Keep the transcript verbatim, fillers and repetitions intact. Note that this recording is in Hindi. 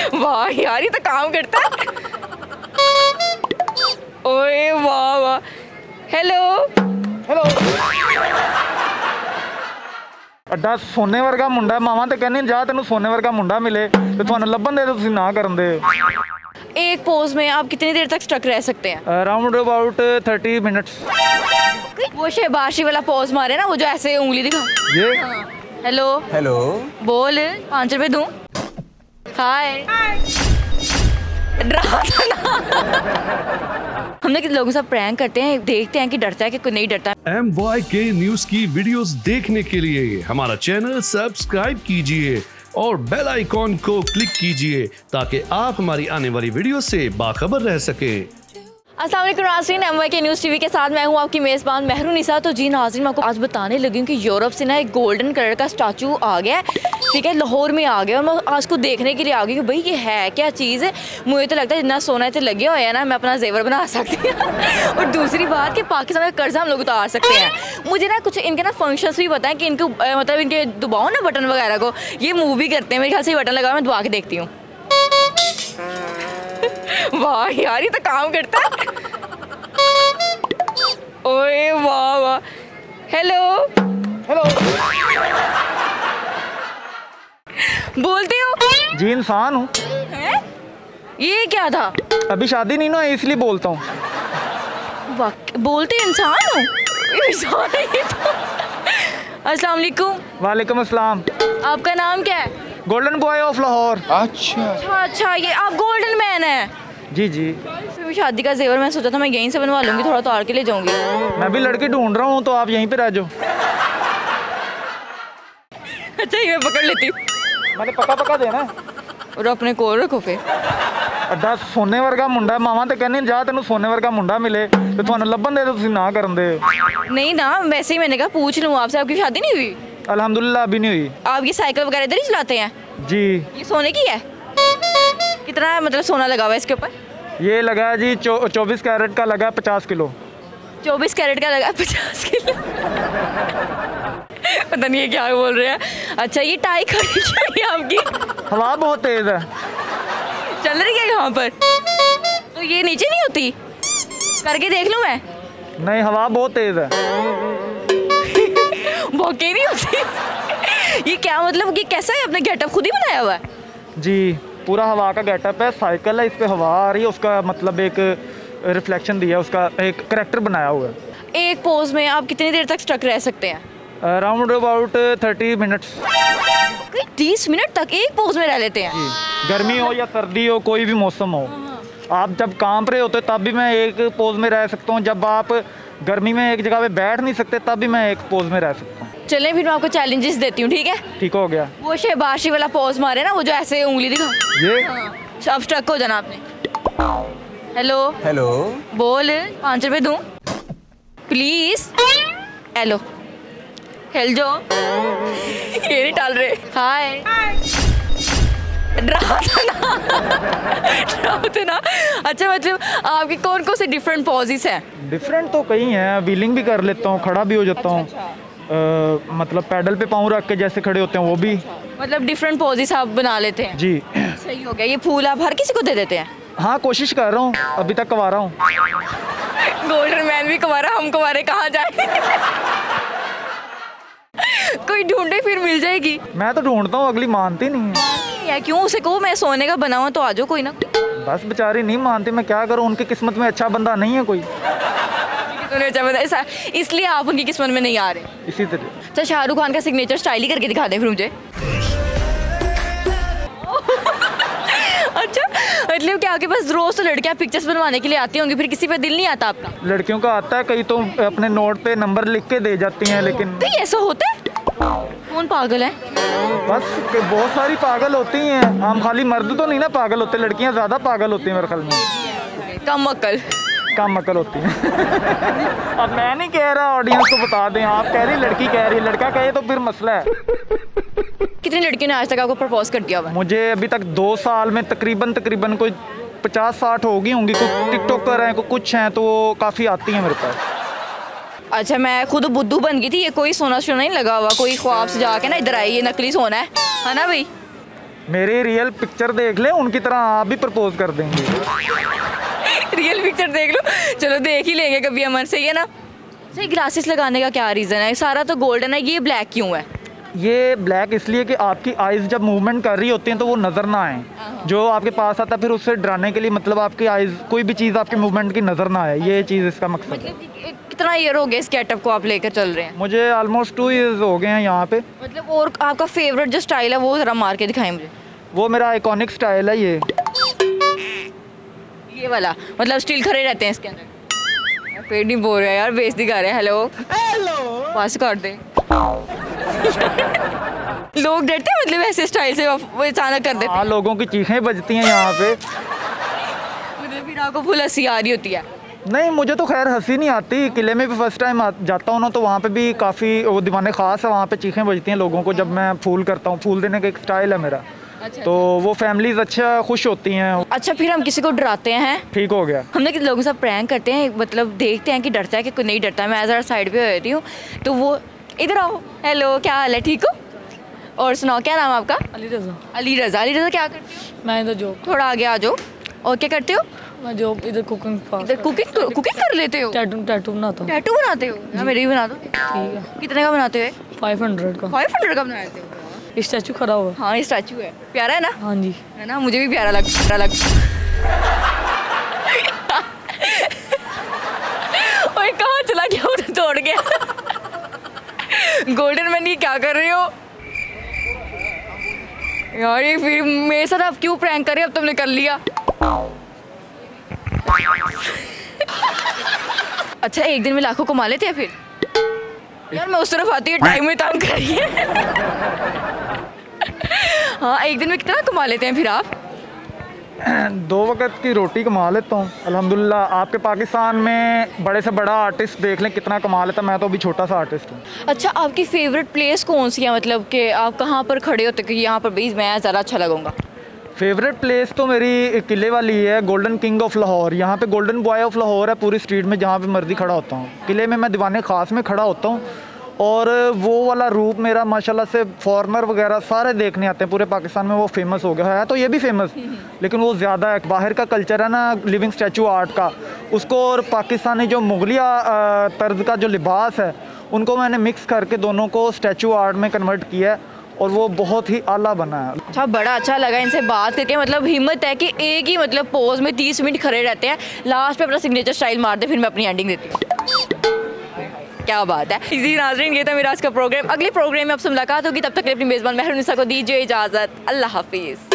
वाह यार, ये तो काम करता है। ओए वाह वाह। हेलो हेलो अड्डा सोने वर्गा मुंडा, मावा तो कहने जा तेन सोने वर्गा मुंडा मिले तो थानू लभन दे, तुसीं ना करन दे। एक पोज में आप कितनी देर तक स्टक रह सकते हैं? Around about thirty minutes. वो शहबाशी वाला पोज मारे ना, वो जो ऐसे उंगली दिखा। ये हेलो हेलो बोल, पाँच रुपए दूं? हाय डरा था ना। हम लोग लोगों से प्रैंक करते हैं, देखते हैं कि डरता है कि कोई नहीं डरता। एम वाई के न्यूज की वीडियोस देखने के लिए हमारा चैनल सब्सक्राइब कीजिए और बेल आइकॉन को क्लिक कीजिए ताकि आप हमारी आने वाली वीडियो से बाखबर रह सकें। अस्सलाम वालेकुम नाज़रीन, M Y K news TV के साथ मैं हूँ आपकी मेज़बान मेहरुनिसा। तो जी नाज़रीन, मैं आपको आज बताने लगी हूँ कि यूरोप से ना एक गोल्डन कलर का स्टैचू आ गया है, ठीक है, लाहौर में आ गया। और मैं आज को देखने के लिए आ गई कि भाई ये है क्या चीज़ है। मुझे तो लगता है जितना सोना इतने लगे हुए हैं ना, मैं अपना जेवर बना सकती हूँ। और दूसरी बात कि पाकिस्तान का कर्जा हम लोग उतार सकते हैं। मुझे ना कुछ इनके ना फंक्शंस भी पता है कि इनको मतलब इनके दबाओ ना बटन वगैरह को, ये मूव भी करते हैं। मेरे ख्याल से बटन लगा, मैं दबा के देखती हूँ। वाह यार, ये तो काम करता है। ओए वाह वाह। हेलो हेलो बोलती हूँ जी, इंसान हूँ। हैं? ये क्या था? अभी शादी नहीं ना, इसलिए बोलता हूँ। वाक- बोलते इंसान हो? ये इंसान है ये तो। अस्सलाम वालेकुम। वालेकुम अस्सलाम। आपका नाम क्या है? Golden boy of Lahore. अच्छा अच्छा अच्छा, ये आप गोल्डन मैन है। जी जी, फिर भी शादी का जेवर मैं सोचा था मैं यहीं से बनवा लूंगी, थोड़ा तो आर के ले जाऊंगी। मैं भी लड़की ढूंढ रहा हूँ, तो आप यहीं पे रह जाओ। अच्छा ये मैं पकड़ लेती हूँ मैंने पका पका देना है। और अपने कोल रखो फिर। अड्डा सोने वर्गा मुंडा, मावा तो कहने जा तेन सोने वर्गा मुंडा मिले तो थानू लभन दे, तो तुसीं ना करन दे। नहीं ना, वैसे ही मैंने कहा पूछ लूँ आपसे, आपकी शादी नहीं हुई? अल्हम्दुलिल्लाह अभी नहीं हुई। आप ये साइकिल वगैरह इधर ही चलाते हैं? जी, ये सोने की है? कितना मतलब सोना लगा हुआ है इसके ऊपर? ये लगा है जी चौ, चौबीस कैरेट का लगा है पचास किलो। चौबीस कैरेट का लगा पचास किलो। पता नहीं ये क्या बोल रहे हैं। अच्छा ये टाई खड़ी क्यों है आपकी? हवा बहुत तेज है। चल रही है यहाँ पर? तो ये नीचे नहीं होती? करके देख लूँ मैं? नहीं, हवा बहुत तेज है। वाकई नहीं होती। ये क्या मतलब, ये कैसा है? आपने गेटअप खुद ही बनाया हुआ है? जी, पूरा हवा का गेटअप है। साइकिल है, इस पे हवा आ रही है, उसका मतलब एक रिफ्लेक्शन दिया, उसका एक करैक्टर बनाया हुआ है। एक पोज में आप कितनी देर तक स्टक रह सकते हैं? Around about thirty minutes. तीस मिनट तक एक पोज में रह लेते हैं? गर्मी हो या सर्दी हो, कोई भी मौसम हो, आप जब काम रहे होते तब भी मैं एक पोज में रह सकता हूँ। जब आप गर्मी में एक जगह पे बैठ नहीं सकते तब भी मैं एक पोज में रह सकता हूँ। चलें फिर मैं आपको चैलेंजेस देती हूँ, ठीक है? ठीक हो गया। वो शहबाशी वाला पोज मारे ना, वो जो ऐसे उंगली दिखा। ये अब स्टक हो जाना आपने। हेलो हेलो बोल, पाँच रुपए दूं? प्लीज। हेलो हेल जो ये नहीं टाल रहे। हाय डरा था ना। डरा थे ना। अच्छा मतलब आपके कौन कौन से डिफरेंट पॉजेस हैं? डिफरेंट तो कई हैं। व्हीलिंग भी कर लेता हूँ, खड़ा भी हो जाता हूँ। अच्छा, अ, मतलब पैडल पे पाँव रख के जैसे खड़े होते हैं वो भी। मतलब डिफरेंट पॉजेस आप बना लेते हैं? जी सही हो गया। ये फूल आप हर किसी को दे देते हैं? हाँ, कोशिश कर रहा हूँ, अभी तक कमा रहा हूँ। गोल्डन मैन भी कुमारा, हम कुमारे कहाँ जाए? कोई ढूंढे फिर मिल जाएगी। मैं तो ढूंढता हूँ, अगली मानती नहीं है। या क्यों, उसे कहो मैं सोने का बना हुआ तो आ जाओ कोई ना। बस बेचारी नहीं मानती, मैं क्या करूँ, उनकी किस्मत में अच्छा बंदा नहीं है कोई, तूने अच्छा बता, ऐसा इसलिए आप उनकी किस्मत में नहीं आ रहे। इसी तरह। अच्छा शाहरुख खान का सिग्नेचर स्टाइल ही करके दिखा दे फिर मुझे। अच्छा मतलब क्या आपके पास रोज तो लड़कियां पिक्चर्स बनवाने के लिए आती होंगी, फिर किसी पे दिल नहीं आता आपका? लड़कियों का आता है, कई तो अपने नोट पे नंबर लिख के दे जाती हैं, लेकिन तो ये ऐसा होता है? कौन पागल है? बस कि बहुत सारी पागल होती हैं। हम खाली मर्द तो नहीं ना पागल होते, लड़कियां ज़्यादा पागल होती हैं मेरे ख्याल में। कम अक्ल। कम अकल होती हैं। अब मैं नहीं कह रहा, ऑडियंस को बता दें। आप कह रही, लड़की कह रही है, लड़का कहे तो फिर मसला है। कितनी लड़कियों ने आज तक आपको प्रपोज कर दिया हुआ? मुझे अभी तक दो साल में तकरीबन तकरीबन कोई पचास साठ होगी होंगी। कुछ टिकटॉकर हैं, कुछ हैं, तो वो काफ़ी आती हैं मेरे पास। अच्छा मैं खुद बुद्धू बन गई थी, ये कोई सोना सोना नहीं लगा हुआ, कोई ख्वाब से जाके ना इधर आई ये नकली सोना है है ना भाई? मेरी रियल पिक्चर देख लें, उनकी तरह आप भी प्रपोज कर देंगे। रियल पिक्चर देख लो, चलो देख ही लेंगे कभी अमन, सही है ना। सही, ग्लासेस लगाने का क्या रीज़न है? सारा तो गोल्डन है, ये ब्लैक क्यों है? ये ब्लैक इसलिए कि आपकी आइज़ जब मूवमेंट कर रही होती हैं तो वो नज़र ना आए, जो आपके पास आता है फिर उससे डराने के लिए, मतलब आपकी आइज़ कोई भी चीज़ आपके मूवमेंट की नज़र ना आए, ये चीज़ इसका मकसद है। मतलब कि- कितना ईयर हो गया इस गेटअप को आप लेकर चल रहे हैं? मुझे ऑलमोस्ट टू ईयर्स हो गए हैं यहाँ पे। मतलब और आपका फेवरेट जो स्टाइल है वो ज़रा मार के दिखाएं मुझे। वो मेरा आइकॉनिक स्टाइल है ये ये वाला, मतलब स्टिल खड़े रहते हैं इसके अंदर। पेट नहीं बोल रहा है यार, बेइज्जती कर रहे हैं। हेलो हेलो, पास कर दे। लोग डरते हैं मतलब ऐसे स्टाइल से वो अचानक कर देते हैं। हाँ, लोगों की चीखें बजती हैं यहाँ पे। मतलब फिर आपको फुल हंसी आ रही होती है? नहीं, मुझे तो खैर हंसी नहीं आती। किले में भी फर्स्ट टाइम जाता हूँ ना, तो वहाँ पे भी काफ़ी वो दीवाने ख़ास है, वहाँ पे चीखें बजती हैं लोगों को जब मैं फूल करता हूँ। फूल देने का एक स्टाइल है मेरा। अच्छा, तो वो फैमिलीज अच्छा खुश होती हैं। अच्छा, फिर हम किसी को डराते हैं? ठीक हो गया। हम लोग लोगों से प्रैंक करते हैं, मतलब देखते हैं कि डरता है कि कोई नहीं डरता। मैं ज़रा साइड पे रहती हूँ तो वो इधर आओ, हेलो क्या हाल है, ठीक हो? और सुनाओ, क्या नाम है आपका? अली रजा। अली रज़ा। अली रज़ा, क्या करते हो? मैं इधर जॉब थोड़ा आगे आ जाओ। और क्या करते हो? मैं जॉब इधर कुकिंग इधर कुकिंग कुकिंग कर लेते हो? टैटू टैटू बनाता हूँ। टैटू बनाते हो? हाँ, मेरे भी बना दो। ठीक है, कितने का बनाते हो? फाइव हंड्रेड का फाइव हंड्रेड का बनाते हो? स्टैचू खड़ा हुआ। हाँ, ये स्टैचू है, प्यारा है ना? हाँ जी। है ना, मुझे भी प्यारा लग प्यारा लग ओए कहाँ चला गया, उधर दौड़ गया। गोल्डन मैन, ये क्या कर रहे हो यार? ये फिर मेरे साथ आप क्यों प्रैंक कर रहे हो? अब तुमने कर लिया। अच्छा, एक दिन में लाखों कमा लेते हैं फिर? यार मैं उस तरफ आती हूँ, टाइम में तंग करिए। हाँ, एक दिन में कितना कमा लेते हैं फिर आप? दो वक्त की रोटी कमा लेता हूँ अल्हम्दुलिल्लाह। आपके पाकिस्तान में बड़े से बड़ा आर्टिस्ट देख लें कितना कमा लेता, मैं तो अभी छोटा सा आर्टिस्ट हूँ। अच्छा, आपकी फेवरेट प्लेस कौन सी है? मतलब कि आप कहाँ पर खड़े होते कि यहाँ पर भाई मैं ज़रा अच्छा लगूंगा? फेवरेट प्लेस तो मेरी किले वाली है, गोल्डन किंग ऑफ लाहौर। यहाँ पे गोल्डन बॉय ऑफ लाहौर है पूरी स्ट्रीट में, जहाँ पे मर्जी खड़ा होता हूँ। किले में मैं दीवाने ख़ास में खड़ा होता हूँ और वो वाला रूप मेरा माशाल्लाह से फॉरेनर वगैरह सारे देखने आते हैं। पूरे पाकिस्तान में वो फेमस हो गया है, तो ये भी फेमस, लेकिन वो ज़्यादा है। बाहर का कल्चर है ना लिविंग स्टैचू आर्ट का, उसको और पाकिस्तानी जो मुगलिया तर्ज का जो लिबास है उनको मैंने मिक्स करके दोनों को स्टैचू आर्ट में कन्वर्ट किया है और वो बहुत ही आला बना है। अच्छा, बड़ा अच्छा लगा इनसे बात करके। मतलब हिम्मत है कि एक ही मतलब पोज में तीस मिनट खड़े रहते हैं, लास्ट पे अपना सिग्नेचर स्टाइल मार दे, फिर मैं अपनी एंडिंग देती हूँ। क्या बात है। इसी नाज़रीन, ये था मेरा आज का प्रोग्राम। अगले प्रोग्राम में आपसे मुलाकात होगी, तब तक के लिए अपनी मेज़बान महरून निसा को दीजिए इजाज़त। अल्लाह हाफिज़।